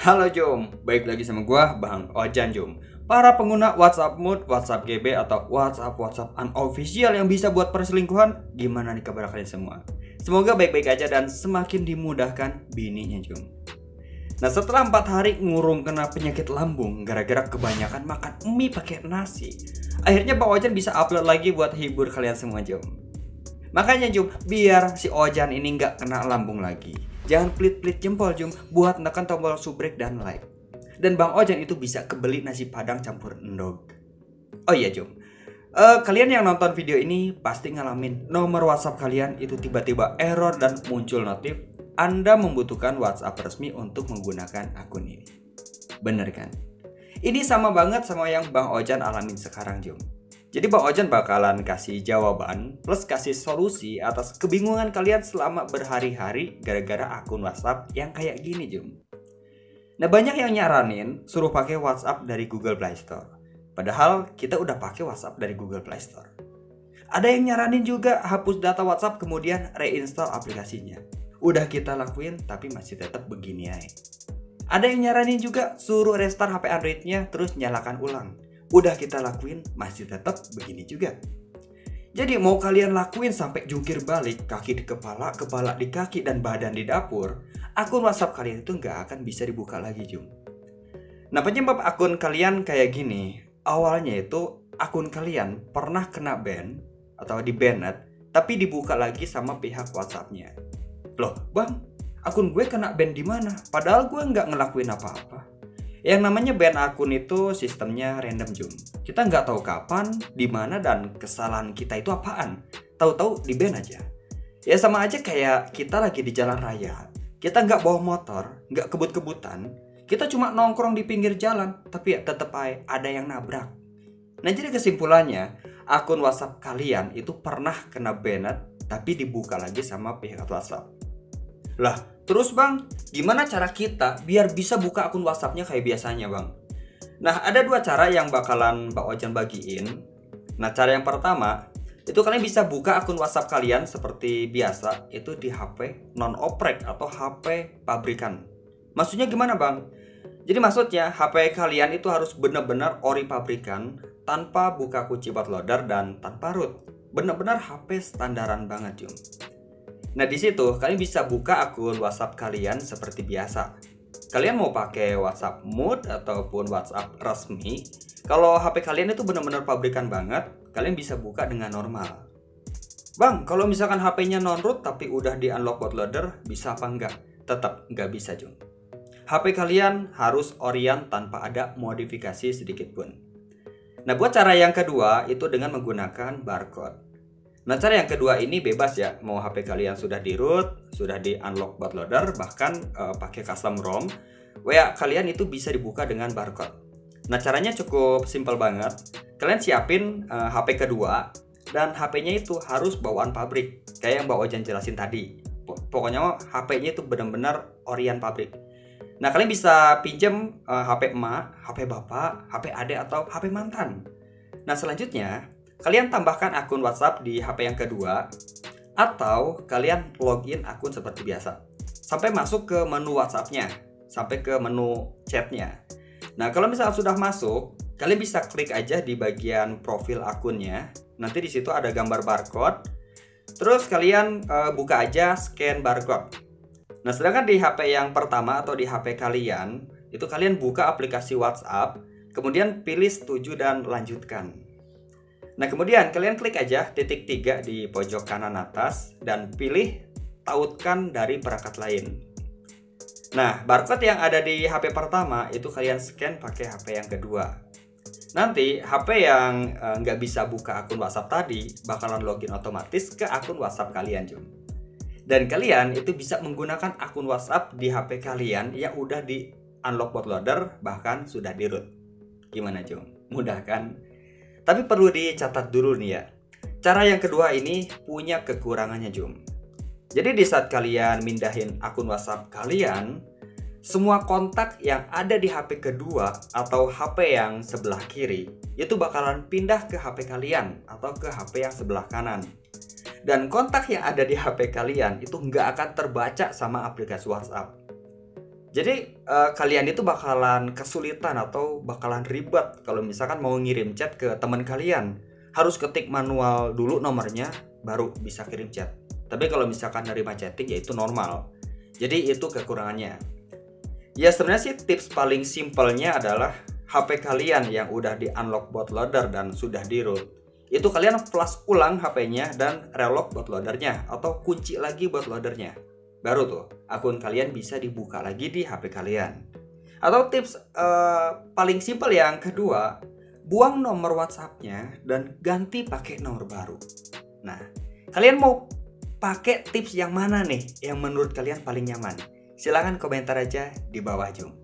Halo Jom, baik lagi sama gua Bang Ojan Jom. Para pengguna WhatsApp Mood, WhatsApp GB atau WhatsApp unofficial yang bisa buat perselingkuhan, gimana nih kabar kalian semua? Semoga baik-baik aja dan semakin dimudahkan bininya Jom. Nah setelah 4 hari ngurung kena penyakit lambung gara-gara kebanyakan makan mie pakai nasi, akhirnya Bang Ojan bisa upload lagi buat hibur kalian semua Jom. Makanya Jom, biar si Ojan ini nggak kena lambung lagi, jangan pelit-pelit jempol Jom buat nekan tombol subrek dan like. Dan Bang Ojan itu bisa kebeli nasi padang campur endog. Oh iya Jom, kalian yang nonton video ini pasti ngalamin nomor WhatsApp kalian itu tiba-tiba error dan muncul notif Anda membutuhkan WhatsApp resmi untuk menggunakan akun ini. Bener kan? Ini sama banget sama yang Bang Ojan alamin sekarang Jom. Jadi Bang Ojan bakalan kasih jawaban plus kasih solusi atas kebingungan kalian selama berhari-hari gara-gara akun WhatsApp yang kayak gini Jom. Nah banyak yang nyaranin suruh pakai WhatsApp dari Google Play Store. Padahal kita udah pakai WhatsApp dari Google Play Store. Ada yang nyaranin juga hapus data WhatsApp kemudian reinstall aplikasinya. Udah kita lakuin tapi masih tetap begini aja. Ada yang nyaranin juga suruh restart HP Androidnya terus nyalakan ulang. Udah kita lakuin masih tetap begini juga. Jadi mau kalian lakuin sampai jungkir balik, kaki di kepala, kepala di kaki, dan badan di dapur, akun WhatsApp kalian itu nggak akan bisa dibuka lagi Jum. Nah penyebab akun kalian kayak gini, awalnya itu akun kalian pernah kena ban atau di banned, tapi dibuka lagi sama pihak WhatsAppnya. Loh bang, akun gue kena ban di mana? Padahal gue nggak ngelakuin apa-apa. Yang namanya ban akun itu sistemnya random Jum. Kita nggak tahu kapan, di mana dan kesalahan kita itu apaan. Tahu-tahu di ban aja. Ya sama aja kayak kita lagi di jalan raya. Kita nggak bawa motor, nggak kebut-kebutan. Kita cuma nongkrong di pinggir jalan, tapi ya tetep aja ada yang nabrak. Nah jadi kesimpulannya, akun WhatsApp kalian itu pernah kena banned, tapi dibuka lagi sama pihak WhatsApp. Lah, terus bang, gimana cara kita biar bisa buka akun WhatsAppnya kayak biasanya bang? Nah, ada 2 cara yang bakalan Bang Ojan bagiin. Nah, cara yang pertama, itu kalian bisa buka akun WhatsApp kalian seperti biasa, itu di HP non-oprek atau HP pabrikan. Maksudnya gimana bang? Jadi maksudnya HP kalian itu harus benar-benar ori pabrikan, tanpa buka kunci bootloader dan tanpa root. Benar-benar HP standaran banget Jum. Nah di situ kalian bisa buka akun WhatsApp kalian seperti biasa. Kalian mau pakai WhatsApp Mood ataupun WhatsApp resmi, kalau HP kalian itu benar-benar pabrikan banget, kalian bisa buka dengan normal. Bang, kalau misalkan HP-nya non-root tapi udah di unlock bootloader, bisa apa enggak? Tetap nggak bisa Jung. HP kalian harus Orient tanpa ada modifikasi sedikit pun. Nah buat cara yang kedua itu dengan menggunakan barcode. Nah cara yang kedua ini bebas ya, mau HP kalian sudah di root, sudah di unlock bootloader, bahkan pakai custom ROM, WA kalian itu bisa dibuka dengan barcode. Nah caranya cukup simpel banget, kalian siapin HP kedua dan HP-nya itu harus bawaan pabrik, kayak yang Mbak Ojan jelasin tadi. Pokoknya HP-nya itu benar-benar Orient pabrik. Nah kalian bisa pinjam HP emak, HP bapak, HP adik atau HP mantan. Nah selanjutnya kalian tambahkan akun WhatsApp di HP yang kedua, atau kalian login akun seperti biasa sampai masuk ke menu WhatsApp-nya, sampai ke menu chat-nya. Nah kalau misalnya sudah masuk, kalian bisa klik aja di bagian profil akunnya. Nanti di situ ada gambar barcode. Terus kalian buka aja scan barcode. Nah sedangkan di HP yang pertama atau di HP kalian, itu kalian buka aplikasi WhatsApp, kemudian pilih setuju dan lanjutkan. Nah kemudian kalian klik aja titik 3 di pojok kanan atas dan pilih tautkan dari perangkat lain. Nah barcode yang ada di HP pertama itu kalian scan pakai HP yang kedua. Nanti HP yang nggak bisa buka akun WhatsApp tadi bakalan login otomatis ke akun WhatsApp kalian Jum. Dan kalian itu bisa menggunakan akun WhatsApp di HP kalian yang udah di unlock bootloader bahkan sudah di root. Gimana Jum? Mudah kan? Tapi perlu dicatat dulu nih ya, cara yang kedua ini punya kekurangannya Jum. Jadi di saat kalian mindahin akun WhatsApp kalian, semua kontak yang ada di HP kedua atau HP yang sebelah kiri itu bakalan pindah ke HP kalian atau ke HP yang sebelah kanan. Dan kontak yang ada di HP kalian itu nggak akan terbaca sama aplikasi WhatsApp. Jadi kalian itu bakalan kesulitan atau bakalan ribet kalau misalkan mau ngirim chat ke teman kalian. Harus ketik manual dulu nomornya baru bisa kirim chat. Tapi kalau misalkan nerima chatting ya itu normal. Jadi itu kekurangannya. Ya sebenarnya sih tips paling simpelnya adalah HP kalian yang udah di unlock bootloader dan sudah di root, itu kalian flash ulang HP-nya dan relock bootloadernya atau kunci lagi bootloadernya. Baru tuh akun kalian bisa dibuka lagi di HP kalian. Atau tips paling simpel yang kedua, buang nomor WhatsApp-nya dan ganti pakai nomor baru. Nah, kalian mau pakai tips yang mana nih yang menurut kalian paling nyaman? Silahkan komentar aja di bawah Jum.